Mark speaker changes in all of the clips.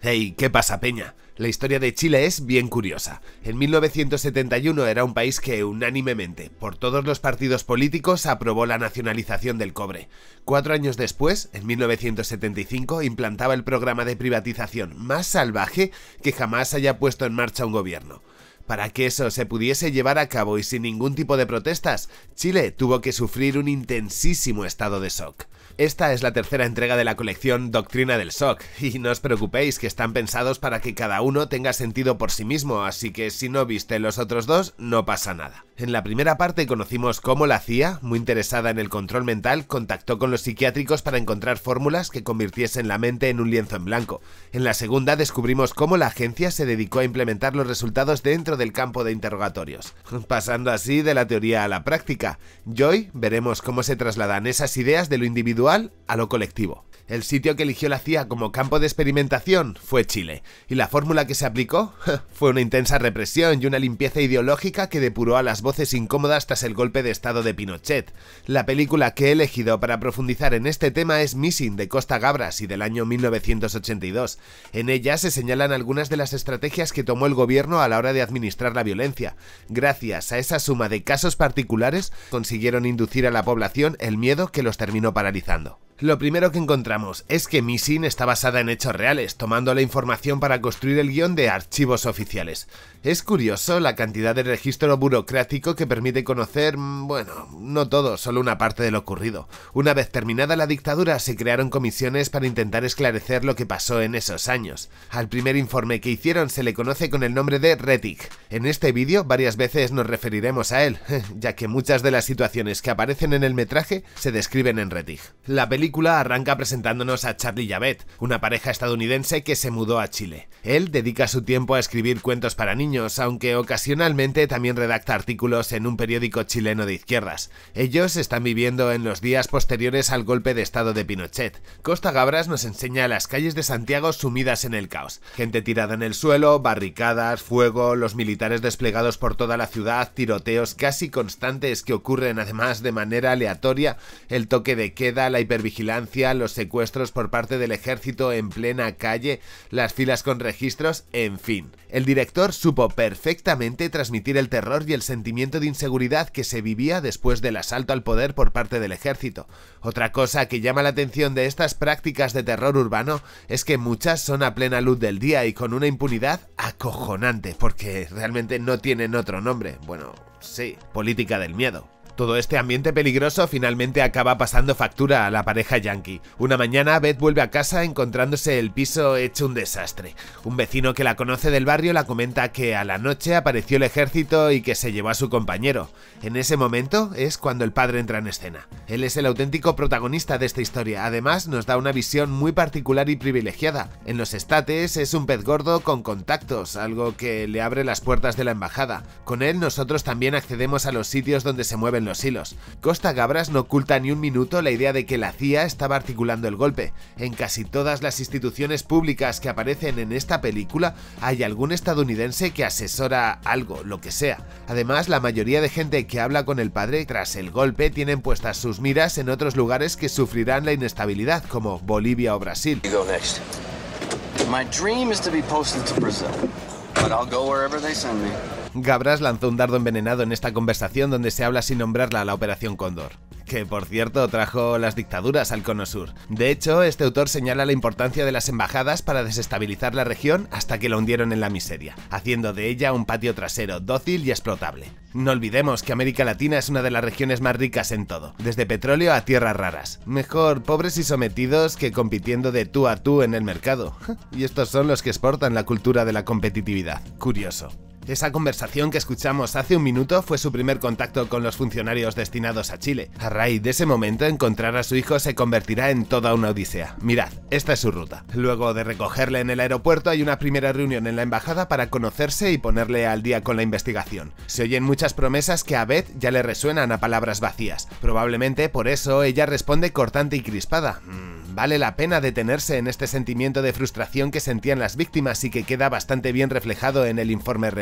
Speaker 1: Hey, ¿qué pasa, peña? La historia de Chile es bien curiosa. En 1971 era un país que unánimemente, por todos los partidos políticos, aprobó la nacionalización del cobre. 4 años después, en 1975, implantaba el programa de privatización más salvaje que jamás haya puesto en marcha un gobierno. Para que eso se pudiese llevar a cabo y sin ningún tipo de protestas, Chile tuvo que sufrir un intensísimo estado de shock. Esta es la tercera entrega de la colección Doctrina del Shock, y no os preocupéis que están pensados para que cada uno tenga sentido por sí mismo, así que si no viste los otros dos, no pasa nada. En la primera parte conocimos cómo la CIA, muy interesada en el control mental, contactó con los psiquiátricos para encontrar fórmulas que convirtiesen la mente en un lienzo en blanco. En la segunda descubrimos cómo la agencia se dedicó a implementar los resultados dentro del campo de interrogatorios, pasando así de la teoría a la práctica. Y hoy veremos cómo se trasladan esas ideas de lo individual a lo colectivo. El sitio que eligió la CIA como campo de experimentación fue Chile, y la fórmula que se aplicó fue una intensa represión y una limpieza ideológica que depuró a las voces incómodas tras el golpe de estado de Pinochet. La película que he elegido para profundizar en este tema es Missing, de Costa Gabras y del año 1982. En ella se señalan algunas de las estrategias que tomó el gobierno a la hora de administrar la violencia. Gracias a esa suma de casos particulares, consiguieron inducir a la población el miedo que los terminó paralizando. Lo primero que encontramos es que Missing está basada en hechos reales, tomando la información para construir el guión de archivos oficiales. Es curioso la cantidad de registro burocrático que permite conocer, bueno, no todo, solo una parte de lo ocurrido. Una vez terminada la dictadura se crearon comisiones para intentar esclarecer lo que pasó en esos años. Al primer informe que hicieron se le conoce con el nombre de Rettig. En este vídeo varias veces nos referiremos a él, ya que muchas de las situaciones que aparecen en el metraje se describen en Rettig. La película arranca presentándonos a Charlie y Yvette, una pareja estadounidense que se mudó a Chile. Él dedica su tiempo a escribir cuentos para niños, aunque ocasionalmente también redacta artículos en un periódico chileno de izquierdas. Ellos están viviendo en los días posteriores al golpe de estado de Pinochet. Costa Gabras nos enseña las calles de Santiago sumidas en el caos. Gente tirada en el suelo, barricadas, fuego, los militares desplegados por toda la ciudad, tiroteos casi constantes que ocurren además de manera aleatoria, el toque de queda, la hipervigilancia, los secuestros por parte del ejército en plena calle, las filas con registros, en fin. El director supo perfectamente transmitir el terror y el sentimiento de inseguridad que se vivía después del asalto al poder por parte del ejército. Otra cosa que llama la atención de estas prácticas de terror urbano es que muchas son a plena luz del día y con una impunidad acojonante, porque realmente no tienen otro nombre. Bueno, sí, política del miedo. Todo este ambiente peligroso finalmente acaba pasando factura a la pareja yankee. Una mañana Beth vuelve a casa encontrándose el piso hecho un desastre. Un vecino que la conoce del barrio la comenta que a la noche apareció el ejército y que se llevó a su compañero. En ese momento es cuando el padre entra en escena. Él es el auténtico protagonista de esta historia, además nos da una visión muy particular y privilegiada. En los estates es un pez gordo con contactos, algo que le abre las puertas de la embajada. Con él nosotros también accedemos a los sitios donde se mueven los hilos. Costa Gabras no oculta ni un minuto la idea de que la CIA estaba articulando el golpe. En casi todas las instituciones públicas que aparecen en esta película hay algún estadounidense que asesora algo, lo que sea. Además, la mayoría de gente que habla con el padre tras el golpe tienen puestas sus miras en otros lugares que sufrirán la inestabilidad, como Bolivia o Brasil. Gabras lanzó un dardo envenenado en esta conversación donde se habla sin nombrarla a la Operación Cóndor, que por cierto trajo las dictaduras al Cono Sur. De hecho, este autor señala la importancia de las embajadas para desestabilizar la región hasta que la hundieron en la miseria, haciendo de ella un patio trasero dócil y explotable. No olvidemos que América Latina es una de las regiones más ricas en todo, desde petróleo a tierras raras. Mejor pobres y sometidos que compitiendo de tú a tú en el mercado. Y estos son los que exportan la cultura de la competitividad. Curioso. Esa conversación que escuchamos hace un minuto fue su primer contacto con los funcionarios destinados a Chile. A raíz de ese momento, encontrar a su hijo se convertirá en toda una odisea. Mirad, esta es su ruta. Luego de recogerle en el aeropuerto hay una primera reunión en la embajada para conocerse y ponerle al día con la investigación. Se oyen muchas promesas que a Beth ya le resuenan a palabras vacías. Probablemente por eso ella responde cortante y crispada. Vale la pena detenerse en este sentimiento de frustración que sentían las víctimas y que queda bastante bien reflejado en el informe Rettig.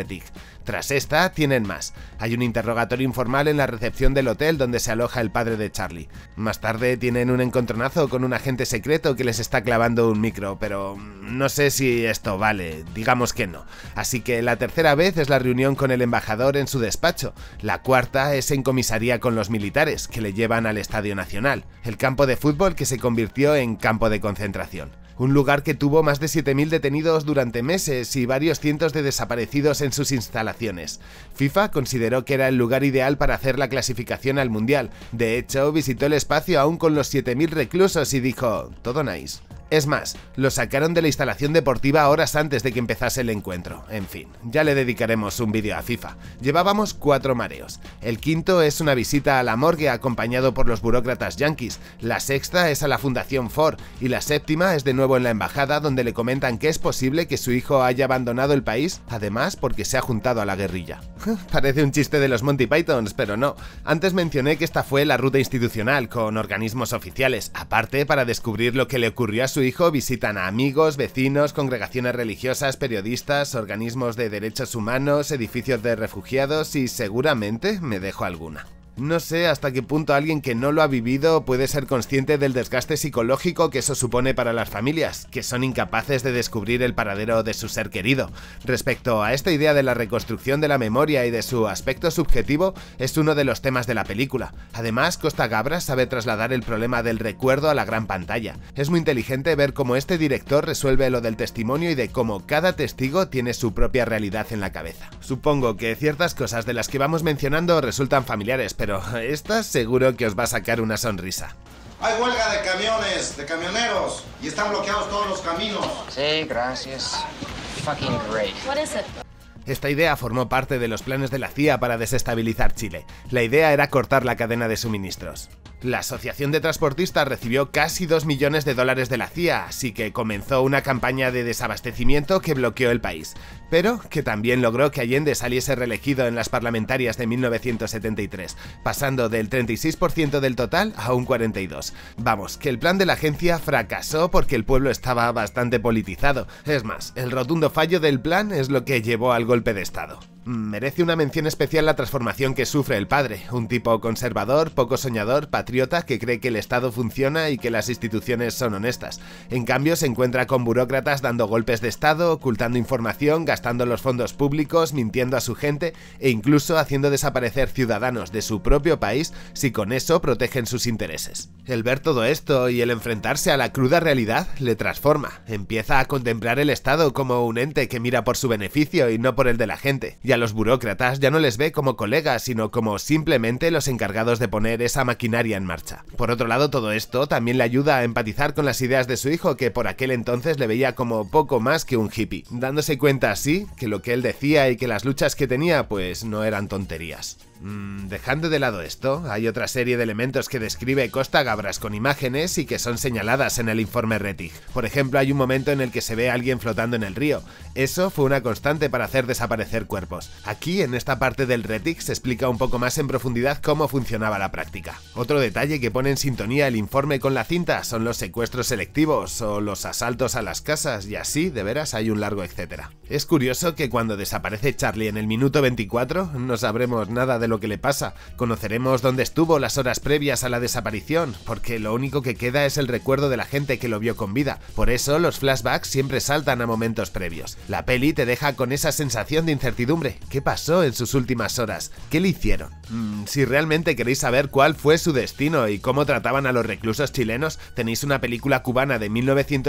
Speaker 1: Rettig. Tras esta, tienen más. Hay un interrogatorio informal en la recepción del hotel donde se aloja el padre de Charlie. Más tarde tienen un encontronazo con un agente secreto que les está clavando un micro, pero no sé si esto vale, digamos que no. Así que la tercera vez es la reunión con el embajador en su despacho. La cuarta es en comisaría con los militares, que le llevan al Estadio Nacional, el campo de fútbol que se convirtió en campo de concentración. Un lugar que tuvo más de 7.000 detenidos durante meses y varios cientos de desaparecidos en sus instalaciones. FIFA consideró que era el lugar ideal para hacer la clasificación al Mundial. De hecho, visitó el espacio aún con los 7.000 reclusos y dijo, todo nice. Es más, lo sacaron de la instalación deportiva horas antes de que empezase el encuentro. En fin, ya le dedicaremos un vídeo a FIFA. Llevábamos 4 mareos. El quinto es una visita a la morgue acompañado por los burócratas yanquis. La sexta es a la Fundación Ford. Y la séptima es de nuevo en la embajada donde le comentan que es posible que su hijo haya abandonado el país, además porque se ha juntado a la guerrilla. Parece un chiste de los Monty Pythons, pero no. Antes mencioné que esta fue la ruta institucional, con organismos oficiales. Aparte, para descubrir lo que le ocurrió a su hijo, visitan a amigos, vecinos, congregaciones religiosas, periodistas, organismos de derechos humanos, edificios de refugiados y seguramente me dejo alguna. No sé hasta qué punto alguien que no lo ha vivido puede ser consciente del desgaste psicológico que eso supone para las familias, que son incapaces de descubrir el paradero de su ser querido. Respecto a esta idea de la reconstrucción de la memoria y de su aspecto subjetivo, es uno de los temas de la película. Además, Costa Gabras sabe trasladar el problema del recuerdo a la gran pantalla. Es muy inteligente ver cómo este director resuelve lo del testimonio y de cómo cada testigo tiene su propia realidad en la cabeza. Supongo que ciertas cosas de las que vamos mencionando resultan familiares, pero esta seguro que os va a sacar una sonrisa.
Speaker 2: Hay huelga de camiones, de camioneros, y están bloqueados todos los caminos.
Speaker 3: Sí, gracias. Fucking great.
Speaker 4: What is it?
Speaker 1: Esta idea formó parte de los planes de la CIA para desestabilizar Chile. La idea era cortar la cadena de suministros. La Asociación de Transportistas recibió casi 2 millones de dólares de la CIA, así que comenzó una campaña de desabastecimiento que bloqueó el país, pero que también logró que Allende saliese reelegido en las parlamentarias de 1973, pasando del 36% del total a un 42%. Vamos, que el plan de la agencia fracasó porque el pueblo estaba bastante politizado. Es más, el rotundo fallo del plan es lo que llevó al golpe de Estado. Merece una mención especial la transformación que sufre el padre, un tipo conservador, poco soñador, patriota que cree que el Estado funciona y que las instituciones son honestas. En cambio, se encuentra con burócratas dando golpes de Estado, ocultando información, gastando los fondos públicos, mintiendo a su gente e incluso haciendo desaparecer ciudadanos de su propio país si con eso protegen sus intereses. El ver todo esto y el enfrentarse a la cruda realidad le transforma. Empieza a contemplar el Estado como un ente que mira por su beneficio y no por el de la gente. Y a los burócratas ya no les ve como colegas, sino como simplemente los encargados de poner esa maquinaria en marcha. Por otro lado, todo esto también le ayuda a empatizar con las ideas de su hijo, que por aquel entonces le veía como poco más que un hippie, dándose cuenta así que lo que él decía y que las luchas que tenía pues no eran tonterías. Dejando de lado esto, hay otra serie de elementos que describe Costa Gabras con imágenes y que son señaladas en el informe Rettig. Por ejemplo, hay un momento en el que se ve a alguien flotando en el río. Eso fue una constante para hacer desaparecer cuerpos. Aquí, en esta parte del Rettig, se explica un poco más en profundidad cómo funcionaba la práctica. Otro detalle que pone en sintonía el informe con la cinta son los secuestros selectivos o los asaltos a las casas, y así, de veras, hay un largo etcétera. Es curioso que cuando desaparece Charlie en el minuto 24, no sabremos nada de lo que le pasa. Conoceremos dónde estuvo las horas previas a la desaparición, porque lo único que queda es el recuerdo de la gente que lo vio con vida. Por eso los flashbacks siempre saltan a momentos previos. La peli te deja con esa sensación de incertidumbre. ¿Qué pasó en sus últimas horas? ¿Qué le hicieron? Si realmente queréis saber cuál fue su destino y cómo trataban a los reclusos chilenos, tenéis una película cubana de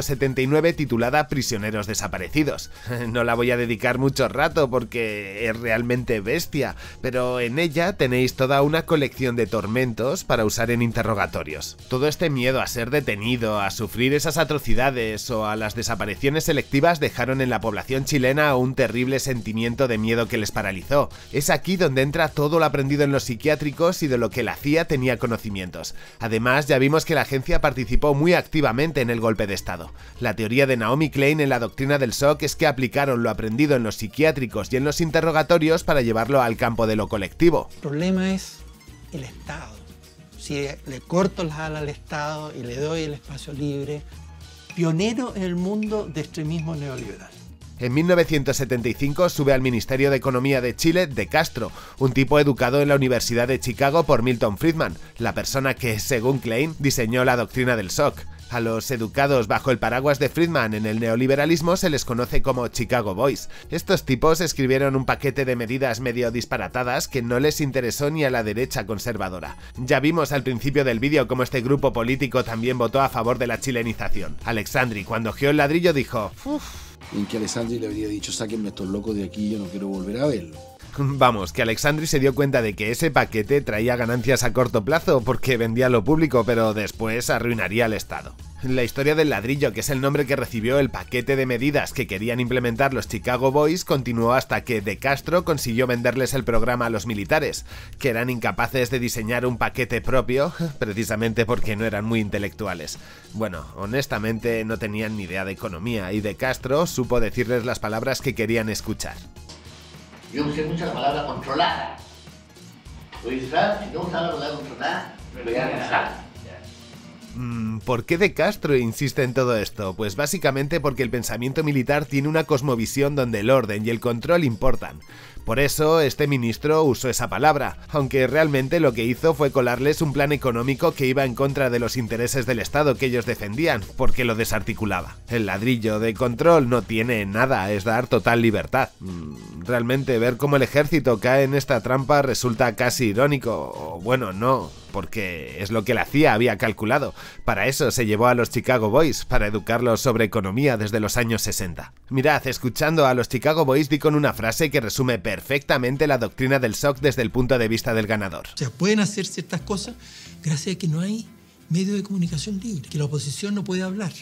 Speaker 1: 1979 titulada Prisioneros desaparecidos. No la voy a dedicar mucho rato porque es realmente bestia, pero en ella tenéis toda una colección de tormentos para usar en interrogatorios. Todo este miedo a ser detenido, a sufrir esas atrocidades o a las desapariciones selectivas dejaron en la población chilena un terrible sentimiento de miedo que les paralizó. Es aquí donde entra todo lo aprendido en los psiquiátricos y de lo que la CIA tenía conocimientos. Además, ya vimos que la agencia participó muy activamente en el golpe de Estado. La teoría de Naomi Klein en la doctrina del shock es que aplicaron lo aprendido en los psiquiátricos y en los interrogatorios para llevarlo al campo de lo colectivo.
Speaker 5: El problema es el Estado. Si le corto las alas al Estado y le doy el espacio libre, pionero en el mundo de extremismo neoliberal.
Speaker 1: En 1975 sube al Ministerio de Economía de Chile De Castro, un tipo educado en la Universidad de Chicago por Milton Friedman, la persona que, según Klein, diseñó la doctrina del shock. A los educados bajo el paraguas de Friedman en el neoliberalismo se les conoce como Chicago Boys. Estos tipos escribieron un paquete de medidas medio disparatadas que no les interesó ni a la derecha conservadora. Ya vimos al principio del vídeo cómo este grupo político también votó a favor de la chilenización. Alexandri, cuando ojeó el ladrillo, dijo:
Speaker 4: en que Alexandri le habría dicho: sáquenme estos locos de aquí, yo no quiero volver a verlo.
Speaker 1: Vamos, que Alexandri se dio cuenta de que ese paquete traía ganancias a corto plazo porque vendía a lo público, pero después arruinaría al Estado. La historia del ladrillo, que es el nombre que recibió el paquete de medidas que querían implementar los Chicago Boys, continuó hasta que De Castro consiguió venderles el programa a los militares, que eran incapaces de diseñar un paquete propio, precisamente porque no eran muy intelectuales. Bueno, honestamente no tenían ni idea de economía, y De Castro supo decirles las palabras que querían escuchar.
Speaker 6: Yo usé mucho la palabra controlada. Oye, Israel, si no usaba la palabra controlada, me voy a casar.
Speaker 1: ¿Por qué De Castro insiste en todo esto? Pues básicamente porque el pensamiento militar tiene una cosmovisión donde el orden y el control importan. Por eso este ministro usó esa palabra, aunque realmente lo que hizo fue colarles un plan económico que iba en contra de los intereses del Estado que ellos defendían, porque lo desarticulaba. El ladrillo de control no tiene nada, es dar total libertad. Realmente ver cómo el ejército cae en esta trampa resulta casi irónico, o bueno, no, porque es lo que la CIA había calculado. Para eso se llevó a los Chicago Boys, para educarlos sobre economía desde los años 60. Mirad, escuchando a los Chicago Boys di con una frase que resume perfectamente la doctrina del shock desde el punto de vista del ganador.
Speaker 5: O sea, pueden hacer ciertas cosas gracias a que no hay medio de comunicación libre, que la oposición no puede hablar.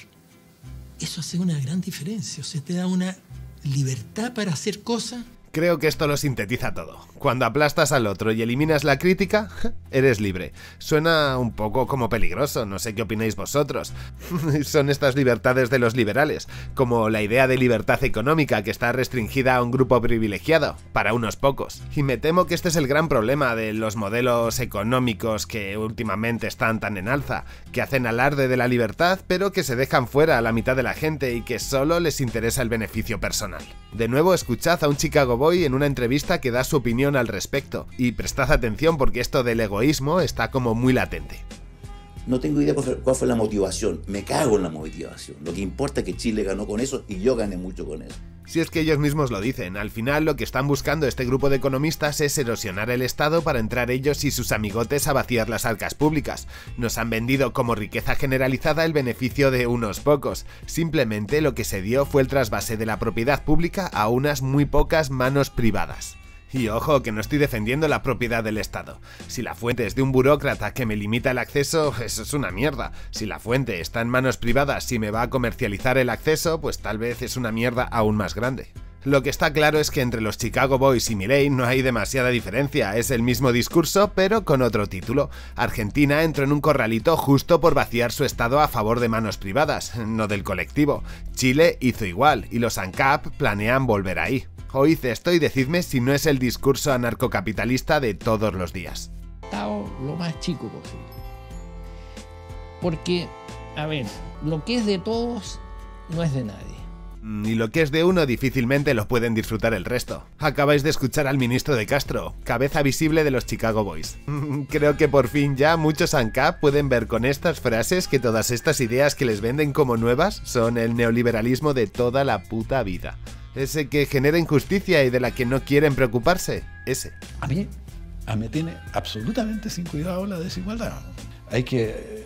Speaker 5: Eso hace una gran diferencia, o sea, te da una libertad para hacer cosas.
Speaker 1: Creo que esto lo sintetiza todo. Cuando aplastas al otro y eliminas la crítica, eres libre. Suena un poco como peligroso, no sé qué opináis vosotros. Son estas libertades de los liberales, como la idea de libertad económica que está restringida a un grupo privilegiado, para unos pocos. Y me temo que este es el gran problema de los modelos económicos que últimamente están tan en alza, que hacen alarde de la libertad, pero que se dejan fuera a la mitad de la gente y que solo les interesa el beneficio personal. De nuevo, escuchad a un Chicago Boy en una entrevista que da su opinión al respecto, y prestad atención porque esto del egoísmo está como muy latente.
Speaker 7: No tengo idea cuál fue la motivación, me cago en la motivación. Lo que importa es que Chile ganó con eso y yo gané mucho con eso.
Speaker 1: Si es que ellos mismos lo dicen, al final lo que están buscando este grupo de economistas es erosionar el Estado para entrar ellos y sus amigotes a vaciar las arcas públicas. Nos han vendido como riqueza generalizada el beneficio de unos pocos. Simplemente lo que se dio fue el trasvase de la propiedad pública a unas muy pocas manos privadas. Y ojo, que no estoy defendiendo la propiedad del Estado. Si la fuente es de un burócrata que me limita el acceso, eso es una mierda. Si la fuente está en manos privadas y me va a comercializar el acceso, pues tal vez es una mierda aún más grande. Lo que está claro es que entre los Chicago Boys y Milei no hay demasiada diferencia, es el mismo discurso pero con otro título. Argentina entró en un corralito justo por vaciar su Estado a favor de manos privadas, no del colectivo. Chile hizo igual y los ANCAP planean volver ahí. Oíd esto y decidme si no es el discurso anarcocapitalista de todos los días.
Speaker 8: Lo más chico posible. Porque, a ver, lo que es de todos no es de nadie.
Speaker 1: Y lo que es de uno difícilmente lo pueden disfrutar el resto. Acabáis de escuchar al ministro De Castro, cabeza visible de los Chicago Boys. Creo que por fin ya muchos ANCAP pueden ver con estas frases que todas estas ideas que les venden como nuevas son el neoliberalismo de toda la puta vida. Ese que genera injusticia y de la que no quieren preocuparse, ese.
Speaker 4: A mí me tiene absolutamente sin cuidado la desigualdad. Hay que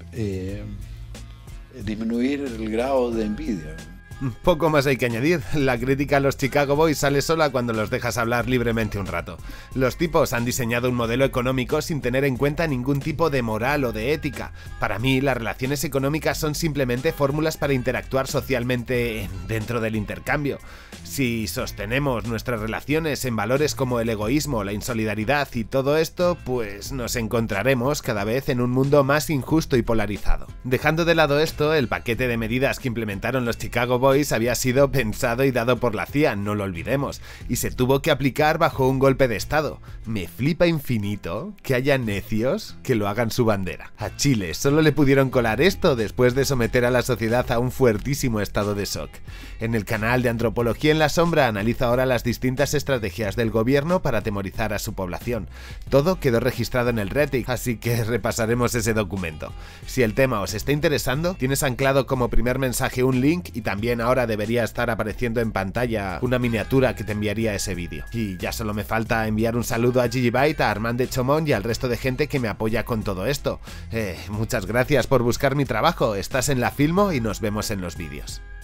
Speaker 4: disminuir el grado de envidia.
Speaker 1: Poco más hay que añadir, la crítica a los Chicago Boys sale sola cuando los dejas hablar libremente un rato. Los tipos han diseñado un modelo económico sin tener en cuenta ningún tipo de moral o de ética. Para mí, las relaciones económicas son simplemente fórmulas para interactuar socialmente dentro del intercambio. Si sostenemos nuestras relaciones en valores como el egoísmo, la insolidaridad y todo esto, pues nos encontraremos cada vez en un mundo más injusto y polarizado. Dejando de lado esto, el paquete de medidas que implementaron los Chicago Boys Boys había sido pensado y dado por la CIA, no lo olvidemos, y se tuvo que aplicar bajo un golpe de estado. Me flipa infinito que haya necios que lo hagan su bandera. A Chile solo le pudieron colar esto después de someter a la sociedad a un fuertísimo estado de shock. En el canal de Antropología en la Sombra analiza ahora las distintas estrategias del gobierno para atemorizar a su población. Todo quedó registrado en el Reddit, así que repasaremos ese documento. Si el tema os está interesando, tienes anclado como primer mensaje un link y también ahora debería estar apareciendo en pantalla una miniatura que te enviaría ese vídeo. Y ya solo me falta enviar un saludo a Gigibyte, a Armand de Chomón y al resto de gente que me apoya con todo esto. Muchas gracias por buscar mi trabajo, estás en La Filmo y nos vemos en los vídeos.